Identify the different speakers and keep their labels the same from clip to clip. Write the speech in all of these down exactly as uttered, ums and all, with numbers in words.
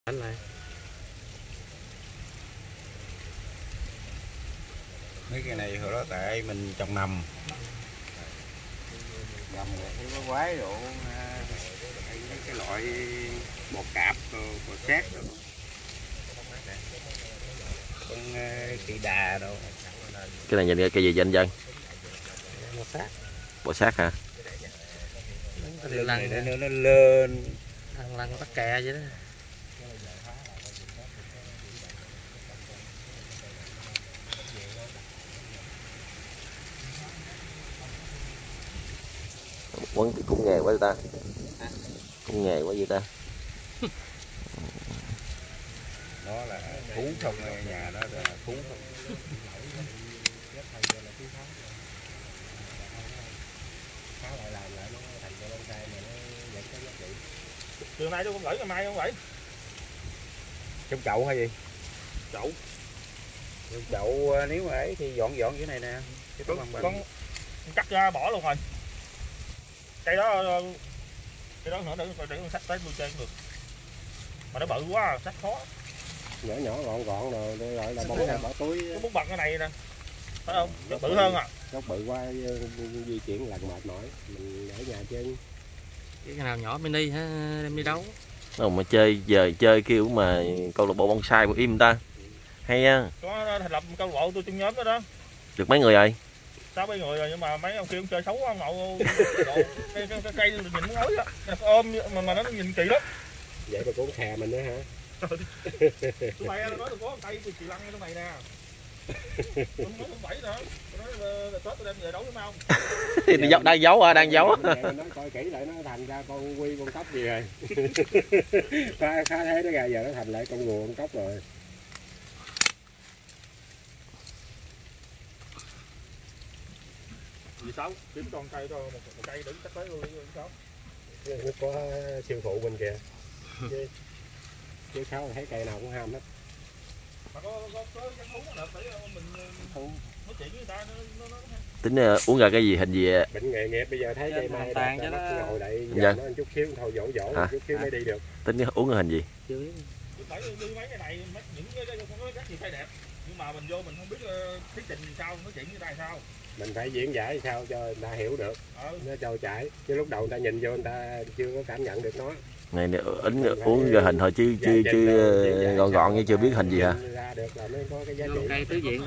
Speaker 1: Anh này
Speaker 2: mấy cái này hồi đó tại mình trồng nằm nằm cái nó quái độ mấy cái loại bò cạp bò sát rồi con kỳ đà đâu.
Speaker 3: Cái này nhìn cái cây gì vậy anh Dân?
Speaker 1: bò sát.
Speaker 3: Bò sát hả?
Speaker 2: Lưng này để nữa nó lên
Speaker 1: Lăn lăn bắt kè vậy đó.
Speaker 3: Quấn cũng nghề quá vậy ta. Cũng nghề quá vậy ta.
Speaker 2: đó là thú không, nhà đó là thú không.
Speaker 4: Chiều nay tôi không gửi, ngày mai không gửi.
Speaker 2: Trong chậu hay gì?
Speaker 4: Chậu.
Speaker 2: Trong chậu nếu mà ấy thì dọn dọn cái này nè. Cái
Speaker 4: Con,
Speaker 2: bằng bằng.
Speaker 4: con cắt ra bỏ luôn rồi. Cây đó cây đó nữa để để con sách tới tôi chơi cũng được. Mà nó bự quá, sách khó.
Speaker 1: Nhỏ nhỏ gọn gọn rồi để gọi là bông ra bỏ túi.
Speaker 4: Cái bún bằng cái này nè. Phải không? Nó bự hơn à.
Speaker 1: Gốc bự quá di chuyển lần mệt mỏi. Mình ở nhà chơi.
Speaker 5: Cái nào nhỏ mini ha, đem đi đấu.
Speaker 3: Đâu mà chơi giờ chơi kiểu mà câu lạc bộ bonsai của im ta. Hay á.
Speaker 4: Có thành lập câu lạc bộ tôi trong nhóm đó đó.
Speaker 3: Được mấy người rồi?
Speaker 4: Sáu mấy người rồi nhưng mà mấy ông kia ông chơi xấu ông nội. Cây cây cây nhìn muốn ngói á. Ôm mà mà nó nhìn kỳ lắm.
Speaker 1: Vậy mà cũng khè mình nữa hả?
Speaker 4: Tụi mày nó nói tôi có cây tôi chị lăn trong này nè. Tôi nói không bảy nữa. Tôi nói Tết tôi đem về đấu với mau.
Speaker 3: Thì giấu, đang giấu à, đang giấu.
Speaker 1: Nó coi kỹ lại nó thành ra con quy con cóc gì rồi. Phá phá thế nó ra giờ nó thành lại con rùa con cóc rồi.
Speaker 4: Vì sao? Kiếm con cây thôi, một, một cây đứng chắc tới luôn sao?
Speaker 1: Nó có siêu phụ bên kìa. Chứ, chứ sao thấy cây nào cũng ham hết.
Speaker 4: Mà có có có cái thú nó để mình nói chuyện với người ta nó nó nó
Speaker 3: Tính uh, uống ra cái gì hình gì?
Speaker 1: Bệnh nghề nghiệp bây giờ thấy cây mai
Speaker 5: tàn cho
Speaker 1: nó
Speaker 5: nó
Speaker 1: ngồi đậy giờ
Speaker 3: dạ.
Speaker 1: nó chút xíu thôi dỗ dỗ
Speaker 3: à?
Speaker 1: chút xíu mới đi được.
Speaker 3: Tính uống cái hình gì?
Speaker 5: Chưa biết.
Speaker 4: phải đi mấy cái này những cái cái các gì phải đẹp nhưng mà mình vô mình không biết thí trình sao nói chuyện với ta sao.
Speaker 1: Mình phải diễn giải sao cho người ta hiểu được. Ừ. Nó trôi chảy chứ lúc đầu người ta nhìn vô người ta chưa có cảm nhận được nó.
Speaker 3: Này ính uống ra hình thôi chứ chứ chứ gọn gọn như chưa biết hình gì hả?
Speaker 1: Ra được là mới có cái giá trị.
Speaker 5: Cây tứ diện.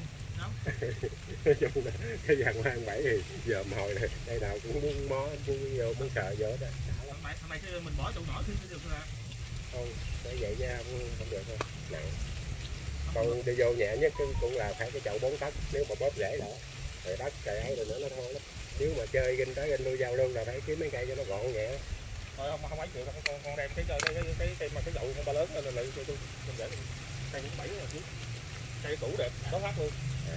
Speaker 1: Cái dàn mang bảy thì giờ hồi này đây nào cũng muốn mó muốn vô muốn sợ vô đó.
Speaker 4: Mày mày mình bỏ chỗ nổi thì được ra.
Speaker 1: Không, để vậy nha, không được đâu. Nặng. Còn đi vô nhẹ nhất cũng là phải cái chậu bốn tấc nếu mà bóp rễ đó. Rồi đất trời ấy rồi nữa nó thô lắm. Nếu mà chơi ginh tới ginh lui giao lưu là phải kiếm mấy cây cho nó gọn nhẹ.
Speaker 4: Thôi không không ấy chịu con con con đem cái cái cái cái cái mà cái dậu con ba lớn lên lại cho tôi không để cây cũng bảy rồi chứ. Cây cũ đẹp, đó phát luôn.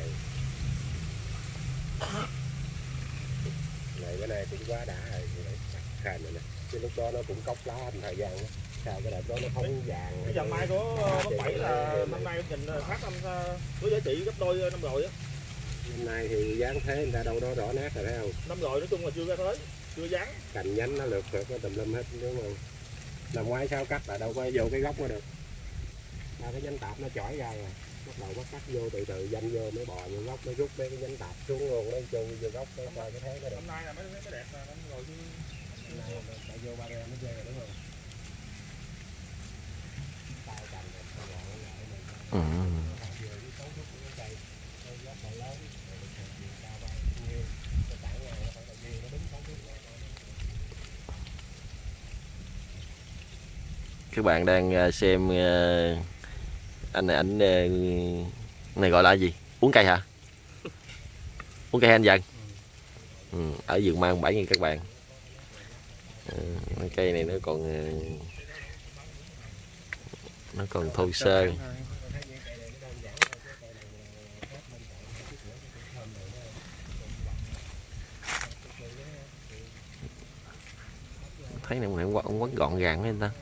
Speaker 1: Này cái này cũng quá đã rồi, khàn rồi nè. Chứ lúc đó nó cũng cốc lá thành thời gian đó. Sao cái đợt đó nó phóng vàng.
Speaker 4: Cái dòng mai của bác Bảy là năm nay nhìn phát năm có giá trị gấp đôi năm rồi á.
Speaker 1: Năm nay thì dáng thế người ta đâu đó rõ nét rồi thấy không?
Speaker 4: Năm rồi nói chung là chưa ra tới, chưa dáng.
Speaker 1: Cành nhánh nó lượt lượt nó tùm lum hết đúng không? Năm ngoái sao cắt là đâu có vô cái gốc nó được. Ba cái nhánh tạp nó chỏi ra rồi. Bắt đầu bắt cắt vô từ từ danh vô mới bò vô gốc mới rút mấy cái nhánh tạp xuống luôn nó vô vô gốc nó coi cái thế nó được.
Speaker 4: Năm nay là mấy cái đẹp là năm rồi chứ.
Speaker 1: Năm nay phải vô ba đeo mới chơi rồi đúng không? Tay cành này nó gọn lại mình.
Speaker 3: Ừ. Các bạn đang xem anh này, ảnh này gọi là gì? Uống cây hả? Uống cây anh Dân? Ừ, ở vườn mai bảy nghìn các bạn. À, cây này nó còn nó còn thô sơ. Thấy này ông quấn, quấn gọn gàng với anh ta.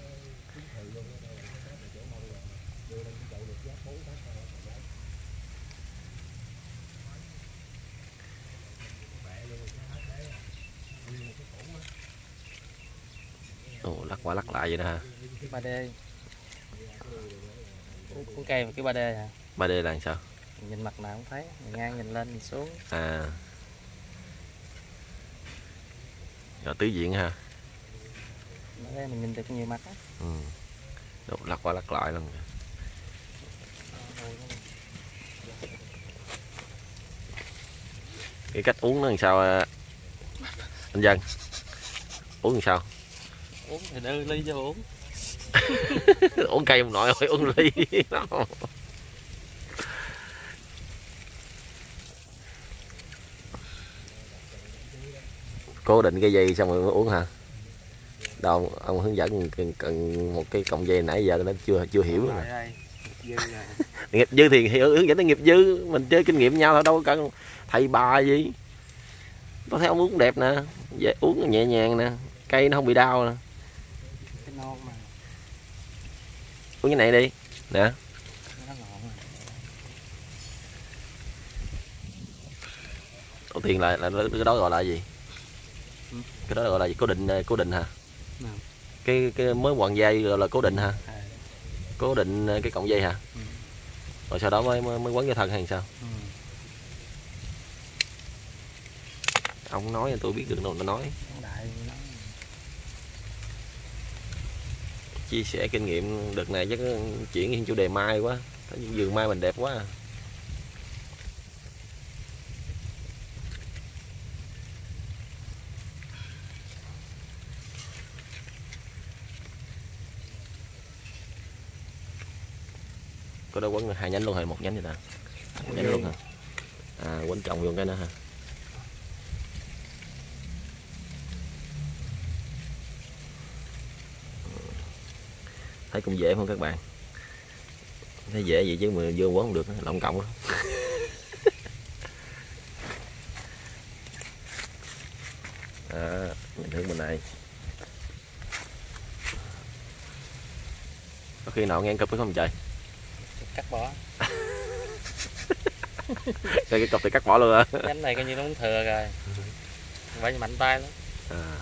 Speaker 3: Ồ, lắc qua lắc lại vậy đó ha.
Speaker 5: ba D. Cuốn cây và cái ba D hả?
Speaker 3: ba D là làm sao?
Speaker 5: Nhìn mặt nào cũng thấy, nhìn ngang nhìn lên nhìn xuống.
Speaker 3: À. Rồi tứ diện ha.
Speaker 5: Ở đây mình nhìn được nhiều mặt á.
Speaker 3: Ừ. Đột lắc qua lắc lại luôn. Cái cách uống nó làm sao anh Dân? Uống làm sao?
Speaker 5: Uống thì đưa ly cho uống.
Speaker 3: Uống cây ông nội ơi, uống ly. Cố định cái dây xong rồi mới uống hả? Đâu ông hướng dẫn cần, cần một cái cọng dây nãy giờ nó chưa chưa hiểu nữa. Nghiệp dư thì hiểu, hướng dẫn tới nghiệp dư, mình chơi kinh nghiệm nhau thôi, đâu có cần thầy bà gì. Tôi thấy ông uống đẹp nè, về uống nhẹ nhàng nè, cây nó không bị đau nè.
Speaker 5: Cái non mà.
Speaker 3: Uống cái này đi, nè.
Speaker 5: Nó ngọn rồi.
Speaker 3: Đầu tiên là, là cái đó gọi là gì?
Speaker 5: Ừ.
Speaker 3: Cái đó gọi là gì? Cố định cố định hả?
Speaker 5: Nào.
Speaker 3: Cái cái mới quằn dây gọi là cố định hả?
Speaker 5: À.
Speaker 3: Cố định cái cọng dây hả?
Speaker 5: Ừ.
Speaker 3: Rồi sau đó mới mới, mới quấn cái thân hay sao?
Speaker 5: Ừ.
Speaker 3: Ông nói tôi biết được đâu nó nói.
Speaker 5: Đại nó.
Speaker 3: Chia sẻ kinh nghiệm đợt này chắc chuyển sang chủ đề mai quá. Thấy vườn mai mình đẹp quá. À. Có đâu quấn hai nhánh luôn hay một nhánh vậy ta? Một nhánh luôn hả? À, quấn trồng vô cái nữa hả? Thấy cũng dễ không các bạn? Thấy dễ vậy chứ mà vô quấn không được, lộng cộng lắm. À, mình hướng bên này. Có khi nào ngang cụp phải không trời?
Speaker 5: Cắt bỏ.
Speaker 3: Đây cái cọc thì cắt bỏ luôn à.
Speaker 5: Nhánh này coi như nó cũng thừa rồi. Phải mạnh tay lắm.
Speaker 3: À.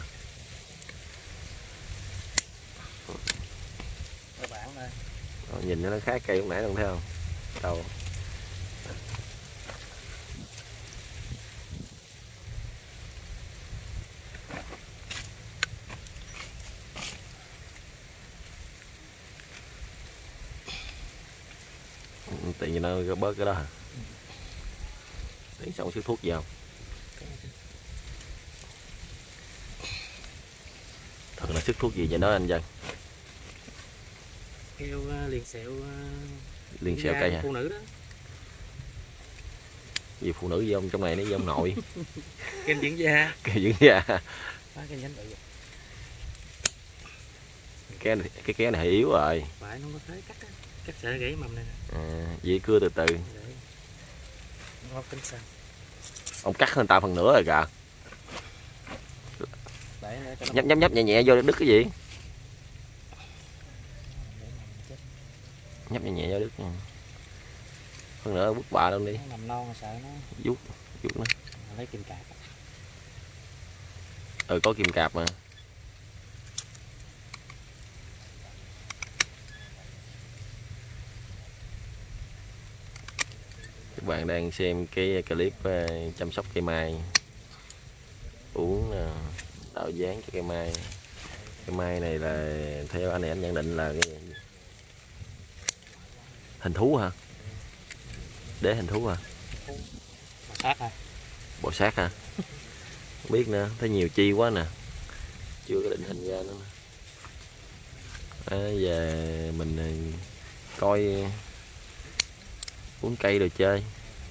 Speaker 5: Cơ bản thôi.
Speaker 3: Rồi, nhìn nó khác cây lúc nãy không thấy không? Đâu. Tự nhiên nó bớt cái đó hả? Tí xong sức thuốc gì không? Thật là sức thuốc gì vậy đó anh Dân?
Speaker 5: Keo uh, liền sẹo uh,
Speaker 3: liền sẹo cây hả?
Speaker 5: Phụ nữ đó.
Speaker 3: Gì phụ nữ gì ông trong này nó gì ông nội?
Speaker 5: Kem dưỡng da.
Speaker 3: Kem dưỡng da.
Speaker 5: Cái nhánh bự.
Speaker 3: Cái này, cái ké này yếu rồi.
Speaker 5: Phải nó có thấy cắt á. Cắt sợi gãy mầm này.
Speaker 3: À, vậy cưa từ từ.
Speaker 5: Ngót tính sao?
Speaker 3: Ông cắt hơn ta phần nửa rồi kìa.
Speaker 5: Nhấp
Speaker 3: nhấp nhấp nhấp nhẹ nhẹ vô đứt cái gì? Nhấp nhẹ nhẹ vô đứt. Phần nữa bút bạ luôn đi.
Speaker 5: Nằm non sợ nó.
Speaker 3: Vuốt, vuốt nó.
Speaker 5: Lấy kim cạp.
Speaker 3: Ừ có kim cạp mà. Các bạn đang xem cái clip chăm sóc cây mai, uống tạo dáng cho cây mai. Cây mai này là theo anh này anh nhận định là cái hình thú hả? Đế hình thú hả?
Speaker 5: Bò sát hả?
Speaker 3: Bò sát hả? Không biết nữa, thấy nhiều chi quá nè, chưa có định hình ra nữa. À, giờ mình coi uống cây rồi chơi.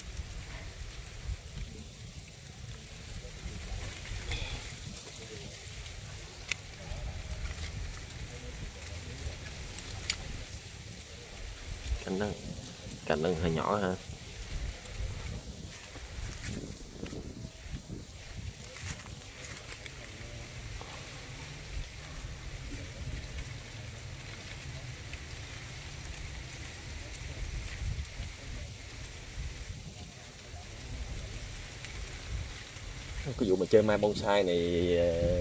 Speaker 3: Cành nó, cành nó hơi nhỏ ha. Cái vụ mà chơi mai bonsai này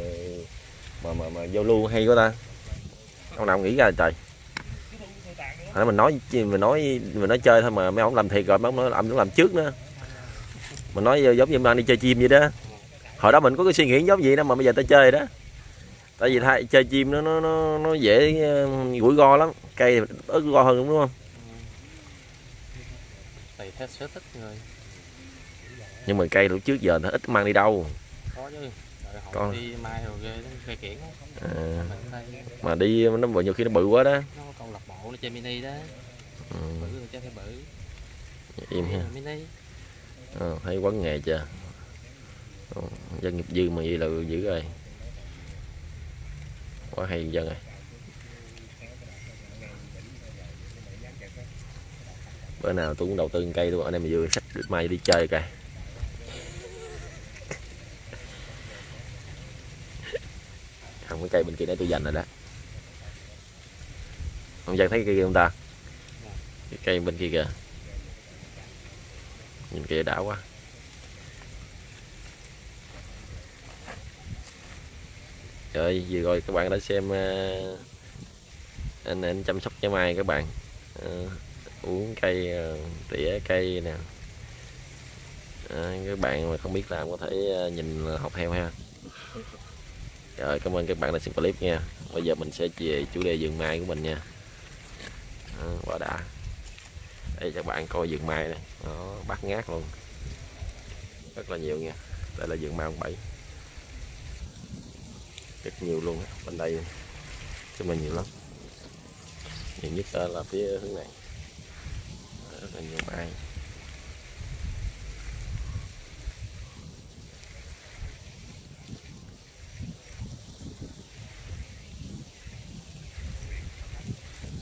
Speaker 3: mà mà mà giao lưu hay quá ta. Ông nào nghĩ ra trời? Hồi mình nói mình nói mình nói chơi thôi mà mấy ông làm thiệt rồi, mấy ông nói làm làm trước nữa. Mình nói giống như đang đi chơi chim vậy đó. Hồi đó mình có cái suy nghĩ giống vậy đó mà bây giờ ta chơi đó. Tại vì thay chơi chim nó nó nó, nó dễ rủi ro lắm, cây ít rủi ro hơn đúng không?
Speaker 5: Tùy theo sở thích người.
Speaker 3: Nhưng mà cây lúc trước giờ nó ít mang đi đâu.
Speaker 5: Có chứ. Rồi họ
Speaker 3: Có.
Speaker 5: đi mai rồi ghê nó cây kiển á.
Speaker 3: À,
Speaker 5: Mình đây
Speaker 3: mà đi nó nhiều khi nó bự quá đó.
Speaker 5: nó câu lạc bộ nó chơi mini đó.
Speaker 3: Ừ,
Speaker 5: Bự rồi chơi phải bự.
Speaker 3: im ha.
Speaker 5: Mini.
Speaker 3: Ờ, thấy quán nghề chưa? Ờ, dân nghiệp dư mà vậy là dữ rồi. Quá hay dân rồi. Bữa nào tôi cũng đầu tư một cây luôn, anh em vừa sách mai đi chơi coi. Không, cái cây bên kia đấy tôi dành rồi đó. Không dân thấy cây kia không ta? Cái cây bên kia kìa. Nhìn kia đã quá. Rồi vừa rồi các bạn đã xem uh, anh anh chăm sóc trái mai các bạn. Uh, uống cây, uh, tỉa cây nè. À, các bạn mà không biết làm có thể uh, nhìn học theo ha. Rồi cảm ơn các bạn đã xem clip nha. Bây giờ mình sẽ về chủ đề vườn mai của mình nha. À, quá đã. Đây các bạn coi vườn mai này, nó bát ngát luôn, rất là nhiều nha. Đây là vườn mai ông Bảy, rất nhiều luôn. Bên đây chúng mình nhiều lắm, nhiều nhất là phía hướng này rất là nhiều mai.